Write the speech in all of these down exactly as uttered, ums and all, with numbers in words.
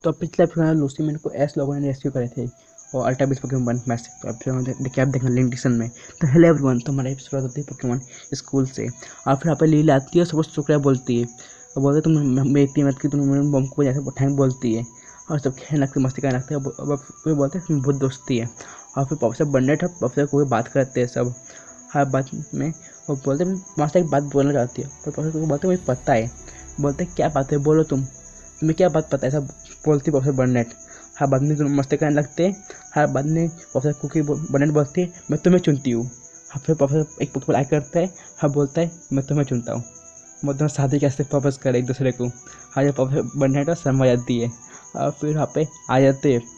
तो पिछले एपिसोड में लूसी मैन को एस लोगों ने रेस्क्यू करे थे और अल्ट्रा बीस पोकेमॉन मैच तो एपिसोड देखिए आप देखना लिंक डिस्क्रिप्शन में। तो हेलो एवरीवन, तो हमारा एपिसोड होती है पोकेमॉन स्कूल से और फिर यहाँ पे लीला आती है और सब कुछ शुक्रिया बोलती है और बोलते तुम मेरी कीमत की तुम बम को जैसे थैंक बोलती है और सब खेलने लगते मस्ती करने लगते हैं। फिर बोलते हैं बहुत दोस्ती है और फिर प्रोफेसर बर्नेट और प्रोफेसर कोई बात करते हैं सब हर बात में और बोलते हैं वहाँ से एक बात बोलना चाहती है पर प्रोफेसर को बोलते मुझे पता है। बोलते क्या बात है बोलो तुम तुम्हें क्या बात पता है सब बोलती प्रोफेसर बर्नेट। हर बाद में तुम मस्ती करने लगते हैं। हर बाद में प्रोफेसर कुकी बर्नेट बोलती है मैं तुम्हें चुनती हूँ। फिर प्रोफेसर एक पोकेमॉन लाइक करता है। हाँ बोलता है मैं तुम्हें चुनता हूँ। मतलब शादी कैसे प्रपोज करे एक दूसरे को। हाँ ये प्रोफेसर बर्नेट समझ जाती है और फिर यहाँ पे आ जाते हैं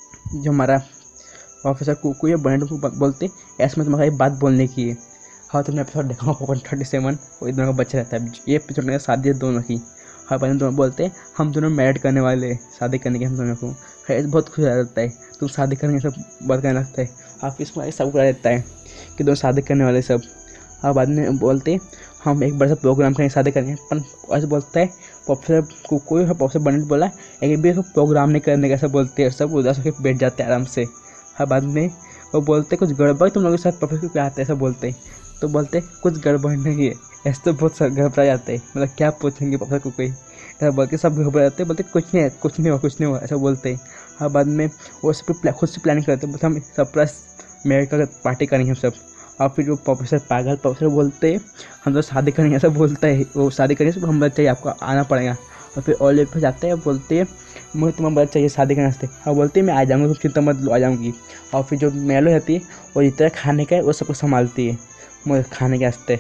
जो हमारा प्रोफेसर कुकी बर्नेट को बोलते ऐसे में तुम्हारा एक बात बोलने की है। हाँ तुमने एपिसोड देखा पोकेमॉन थर्टी सेवन वो दोनों का बच्चा रहता है। ये एपिसोड में शादी है दोनों की। हर बार दोनों बोलते हैं हम दोनों मैरिड करने वाले शादी करने के हम दोनों को। खैर बहुत खुश हो जाता है तुम शादी करने सब बात करने लगता है। ऑफिस में सब करा देता है कि दोनों शादी करने वाले सब। और बाद में बोलते हम एक बड़ा सा प्रोग्राम करेंगे शादी करेंगे पर ऐसे बोलता है प्रोफेसर को कोई प्रोफेसर बर्नेट बोला एक भी प्रोग्राम नहीं करने का ऐसा बोलते हैं। सब उदास होकर बैठ जाते हैं आराम से। हर बाद में वो बोलते कुछ गड़बड़ तुम लोगों के साथ प्रोफेसर क्या आता है ऐसा बोलते तो बोलते कुछ गड़बड़ नहीं है। ऐसे तो बहुत घबरा जाते हैं मतलब क्या पूछेंगे प्रोफेसर को कोई ऐसा बोल के सब घबरा जाते हैं। बोलते कुछ नहीं है कुछ नहीं हुआ कुछ नहीं हुआ ऐसा बोलते हैं। हर बाद में वो सब खुद से प्लानिंग करते हैं हम सरप्राइज मैरिज का पार्टी करेंगे हम सब। और फिर वो प्रोफेसर पागल प्रोफेसर बोलते हैं हम तो शादी करेंगे ऐसा बोलता है। वो शादी करेंगे सब हम बच्चे चाहिए आपको आना पड़ेगा। और फिर ऑल पे जाते हैं बोलते हैं मुझे तुम्हारा बच्चा चाहिए शादी करने वास्ते। और बोलते हैं मैं आ जाऊँगा तुम चिंता मत लो आ जाऊँगी। और फिर जो मेलो रहती है वो जितना खाने का है वो सब कुछ संभालती है मुझे खाने के वास्ते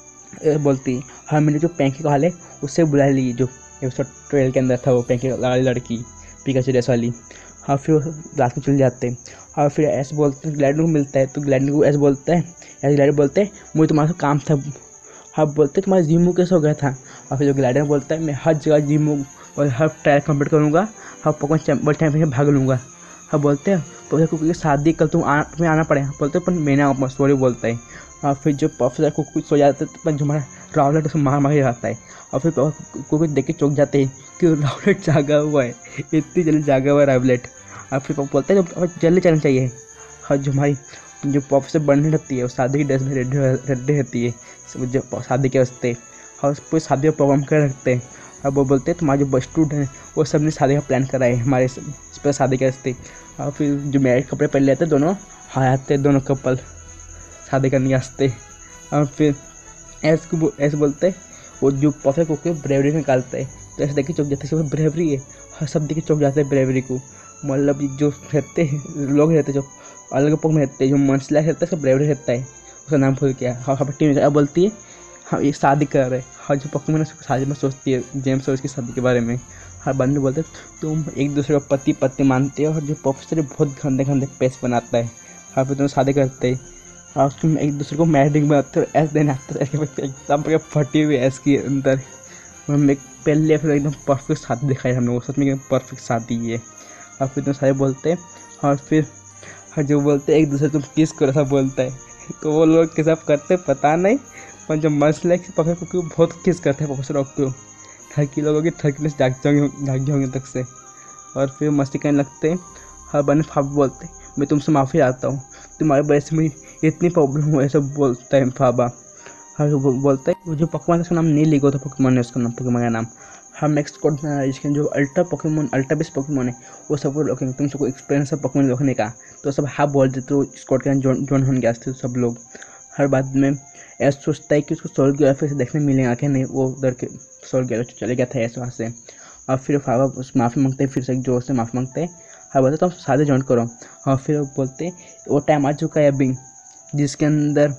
बोलती है। हाँ मैंने जो पैंकी कॉल है उससे बुला ली जो एपिसोड ट्वेल्व के अंदर था वो पैंकी वाली लड़की पिकाचू ड्रेस वाली। हाँ फिर रात में चले जाते हैं। और फिर ऐसे बोलते हैं ग्लैडन को मिलता है तो ग्लैडन को ऐसे बोलता है ऐसे ग्लैडन बोलते हैं मुझे तुम्हारा काम था। हाँ बोलते तुम्हारा जिम कैसे हो गया था। और फिर जो ग्लैडन बोलता है मैं हर जगह जिम और हर ट्रायल कंप्लीट करूँगा हर पोकेमॉन वर्ल्ड चैंपियनशिप भाग लूँगा। हाँ बोलते हैं प्रोफेसर कुकी शादी कल तुम आ, तुम्हें आना पड़ेगा। बोलते पर मैंने सॉरी बोलता है। और फिर जो प्रोफेसर कुकी सो जाते हैं तो जो हमारा रावलेट उसको मार मार जाता है। और फिर कुकी देख के चौंक जाते हैं कि रावलेट जागा हुआ है इतनी जल्दी जागा हुआ है रावलेट। और फिर बोलते हैं जल्दी चलना चाहिए। और जो हमारी जो प्रोफेसर बर्नेट रहती है वो शादी की ड्रेस में रेडी रेडी रहती है जो शादी के वास्ते। और पूरे शादी का प्रोग्राम कर रखते हैं। और वो बोलते हैं तुम्हारे जो स्टूडेंट हैं वो सब ने शादी का प्लान करा है हमारे इस पर शादी के वास्ते। और फिर जो मैरिज कपड़े पहन लेते हैं दोनों हाँ आते हैं दोनों कपल शादी करने के वास्ते। और फिर ऐसे को ऐसे बोलते हैं वो जो प्रोफेसर को ब्रेवरी निकालता है तो ऐसे देखे चौक जाते हैं ब्रेवरी है। हर सब देखे चौक जाते हैं ब्रेवरी को मतलब जो रहते हैं लोग रहते जो अलग पोक में रहते हैं जो मंसला रहता है उसका ब्रेवरी रहता है उसका नाम भूल गया। हाँ हाँ टीम बोलती है हाँ ये शादी कर रहे हैं। हाँ जो पोकेमॉन शादी में सोचती है जेम्स और उसकी शादी के बारे में। हर बंदे बोलते तुम एक दूसरे को पति पत्नी मानते हो और जो प्रोफेसर बहुत गंदे गंदे पेस बनाता है। हाँ फिर तुम शादी करते हैं और तुम एक दूसरे को मैरिड बनाते हो ऐसे देने आता है एकदम फटी हुई ऐस के अंदर हम एक पहले फिर एकदम परफेक्ट शादी दिखाई हम लोग सच में परफेक्ट शादी है। और फिर तुम सारे बोलते हैं और फिर हर जो बोलते हैं एक दूसरे तुम किस करो सब बोलता है तो वो लोग किस करते पता नहीं पर जब मसला है प्रोफेसर को बहुत किस करते हैं प्रोफेसर को ठगी लोगों की ठगनेस जाग जाएंगे जाग होंगे तक से। और फिर मस्ती करने लगते हैं। हर बने फाप बोलते मैं तुमसे माफ़ी चाहता हूँ तुम्हारे वजह से मेरी इतनी प्रॉब्लम हुआ ऐसा बोलता है फाबा। हर बोलता है जो पोकेमॉन उसका नाम नहीं लिखा था पोकेमॉन है उसका नाम पोकेमॉन का नाम हम नेक्स्ट कोड इसके जो ultra Pokemon ultra base Pokemon है वो सब लोग तुम सबको एक्सपीरियंस है पोकेमॉन रखने का तो सब हाँ बोल देते तो स्कॉट के जोन जोन होने गया थे सब लोग। हर बाद में ऐसा सोचता है कि उसको सोल गया फिर से देखने मिलेगा कि नहीं वो उधर के सोल गया चले गया था ऐसे वहाँ से। और फिर फाबा उस माफ़ी मांगते हैं फिर से जोर से माफ़ी मांगते हैं। हाँ बोलते तो हम शादी ज्वाइन करो। और फिर बोलते वो टाइम आ चुका है अभी जिसके अंदर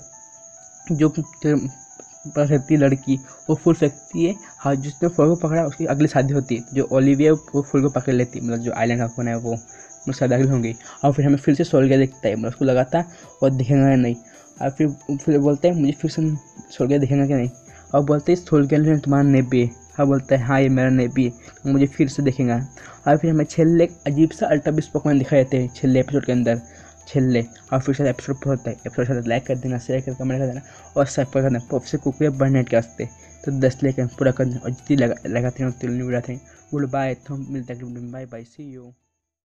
जो रहती लड़की वो फूल फेंकती है। हाँ जिसने फूल को पकड़ा उसकी अगली शादी होती है जो ओलिविया वो फूल को पकड़ लेती है मतलब जो आइलैंड का कौन है वो मतलब शादी अगली होंगी। और फिर हमें फिर से सोल गया दिखता है मतलब उसको लगा था और दिखेगा नहीं। और फिर फिर बोलते हैं मुझे फिर से सोल गया दिखेगा कि नहीं। और बोलते हैं सोल गया तुम्हारा नेबी है। हाँ बोलता है हाँ ये मेरा नेबी है मुझे फिर से देखेगा। और फिर हमें छेल्ले एक अजीब सा अल्ट्रा बीस पोकेमॉन दिखाई देते हैं छेल्ले एपिसोड के अंदर। छील ले और फिर शायद एपिसोड पूरा होता है। एपिसोड शायद लाइक कर देना, शेयर कर कमेंट कर देना और सब्सक्राइब कर देना। पब से कुकुए बर्नेट के वास्ते तो दस लेकर पूरा कर देना और जितनी लगा लगाते हैं उतनी वीडियो आते हैं। गुड बाय, तो हम मिलते हैं, बाय बाय, सी यू।